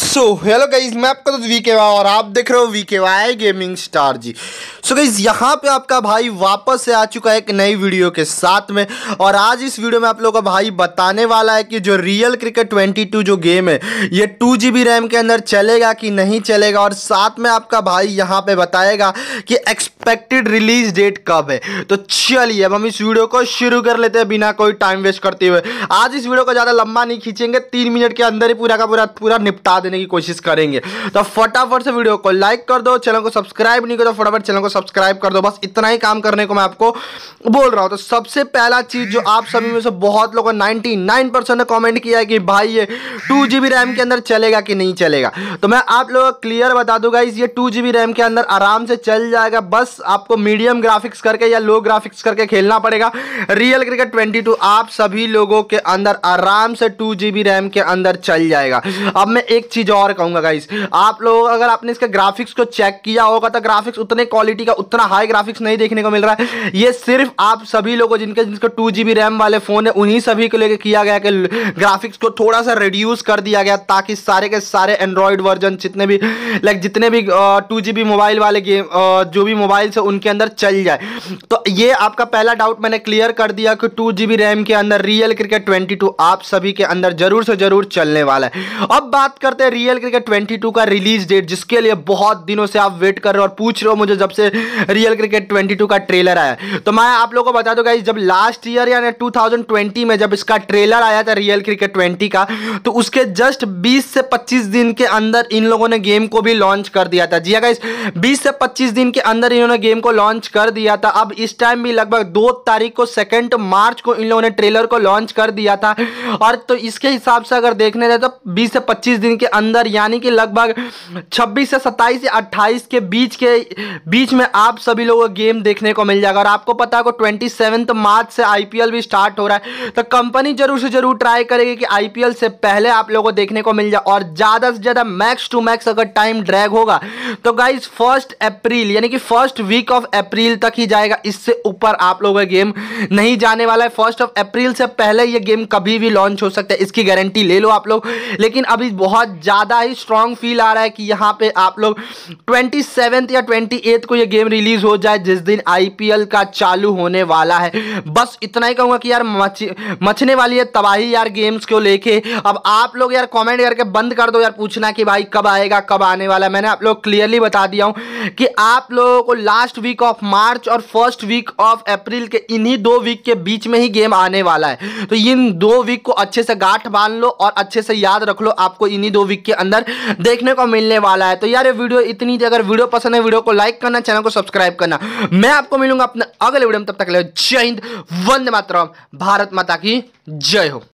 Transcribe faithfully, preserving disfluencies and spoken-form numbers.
So hello guys, मैं आपका दोस्त वी के वाई और आप देख रहे हो V K Y gaming star ji. So so guys, यहाँ पे आपका भाई वापस से आ चुका है एक नई वीडियो के साथ में। और आज इस वीडियो में आप लोगों का भाई बताने वाला है कि जो रियल क्रिकेट बाईस जो गेम है ये टू जी बी रैम के अंदर चलेगा कि नहीं चलेगा। और साथ में आपका भाई यहाँ पे बताएगा कि एक्सपेक्टेड रिलीज डेट कब है। तो चलिए अब हम इस वीडियो को शुरू कर लेते हैं बिना कोई टाइम वेस्ट करते हुए। आज इस वीडियो को ज़्यादा लंबा नहीं खींचेंगे, तीन मिनट के अंदर ही पूरा का पूरा पूरा निपटा देने की कोशिश करेंगे। तो फटाफट से वीडियो को लाइक कर दो, चैनल को सब्सक्राइब नहीं करो तो फटाफट चैनल को सब्सक्राइब कर दो। बस इतना ही काम करने को मैं आपको बोल रहा हूं। तो सबसे पहला चीज जो आप सभी में से बहुत लोगों ने निन्यानवे परसेंट ने कमेंट किया है कि भाई ये टू जीबी रैम के अंदर चलेगा कि नहीं चलेगा। तो मैं आप लोगों को क्लियर बता दूंगा, इस ये टू जीबी रैम के अंदर आराम से चल जाएगा। बस आपको मीडियम ग्राफिक्स करके या लो ग्राफिक्स करके खेलना पड़ेगा। रियल क्रिकेट बाईस आप सभी लोगों के अंदर आराम से टू जीबी रैम के अंदर चल जाएगा। अब मैं एक चीज और कहूंगा गाइस, आप लोग अगर आपने इसके ग्राफिक्स को चेक किया होगा तो ग्राफिक्स उतने क्वालिटी का उतना हाई ग्राफिक्स नहीं देखने को मिल रहा है। ये सिर्फ आप सभी लोगों जिनके जिनके टू जीबी रैम वाले फोन है उन्हीं सभी को लेकर किया गया कि ग्राफिक्स को थोड़ा सा रिड्यूस कर दिया गया ताकि सारे के सारे एंड्रॉइड वर्जन जितने भी लाइक जितने भी टू जीबी मोबाइल वाले गेम जो भी मोबाइल से उनके अंदर चल जाए। तो ये आपका पहला डाउट मैंने क्लियर कर दिया कि टू जीबी रैम के अंदर रियल क्रिकेट बाईस आप सभी के अंदर जरूर से जरूर चलने वाला है। अब बात करते हैं रियल क्रिकेट बाईस का रिलीज डेट, जिसके लिए बहुत दिनों से आप वेट कर रहे हो और पूछ रहे हो मुझे जब से रियल क्रिकेट बाईस का ट्रेलर आया। तो मैं आप लोगों को बता दूं गाइस, जब लास्ट ईयर यानी टू थाउजेंड ट्वेंटी में जब इसका ट्रेलर आया था रियल क्रिकेट बाईस का, तो उसके जस्ट बीस से पच्चीस दिन के अंदर इन लोगों ने गेम को भी लॉन्च कर दिया था। जी हां गाइस, बीस से पच्चीस दिन के अंदर इन्होंने गेम को लॉन्च कर दिया था। अब इस टाइम भी लगभग दो तारीख को सेकेंड मार्च को इन लोगों ने ट्रेलर को लॉन्च कर दिया था। और तो इसके हिसाब से अगर देखने जाए तो बीस से पच्चीस दिन के अंदर यानी कि लगभग छब्बीस से सत्ताईस या अट्ठाईस के बीच के बीच में आप सभी लोगों को गेम देखने को मिल जाएगा। और आपको पता है को सत्ताईस मार्च से आईपीएल भी स्टार्ट हो रहा है, तो कंपनी जरूर से जरूर ट्राई करेगी कि आईपीएल से पहले आप लोगों को देखने को मिल जाए। और ज्यादा से ज्यादा मैक्स टू मैक्स अगर टाइम ड्रैग होगा तो गाइस फर्स्ट अप्रैल यानी कि फर्स्ट वीक ऑफ अप्रैल तक ही जाएगा। इससे ऊपर आप लोगों का गेम नहीं जाने वाला है। फर्स्ट ऑफ अप्रैल से पहले ये गेम कभी भी लॉन्च हो सकता है, इसकी गारंटी ले लो आप लोग। लेकिन अभी बहुत ज्यादा ही स्ट्रॉन्ग फील आ रहा है कि यहाँ पे आप लोग सत्ताईस या अट्ठाईस को ये गेम रिलीज हो जाए जिस दिन आईपीएल का चालू होने वाला है। बस इतना ही कहूंगा कि यार मच, मचने वाली है तबाही यार गेम्स को लेके। अब आप लोग यार कमेंट करके बंद कर दो यार पूछना कि भाई कब आएगा कब आने वाला है। मैंने आप लोग क्लियरली बता दिया हूं कि आप लोगों को लास्ट वीक ऑफ मार्च और फर्स्ट वीक ऑफ अप्रैल के इन्हीं दो वीक के बीच में ही गेम आने वाला है। तो इन दो वीक को अच्छे से गांठ बांध लो और अच्छे से याद रख लो, आपको इन्हीं दो वीक के अंदर देखने को मिलने वाला है। तो यार ये वीडियो इतनी थी। अगर वीडियो पसंद है वीडियो को लाइक करना, चैनल को सब्सक्राइब करना। मैं आपको मिलूंगा अपने अगले वीडियो में, तब तक के लिए जय हिंद, वंदे मातरम, भारत माता की जय हो।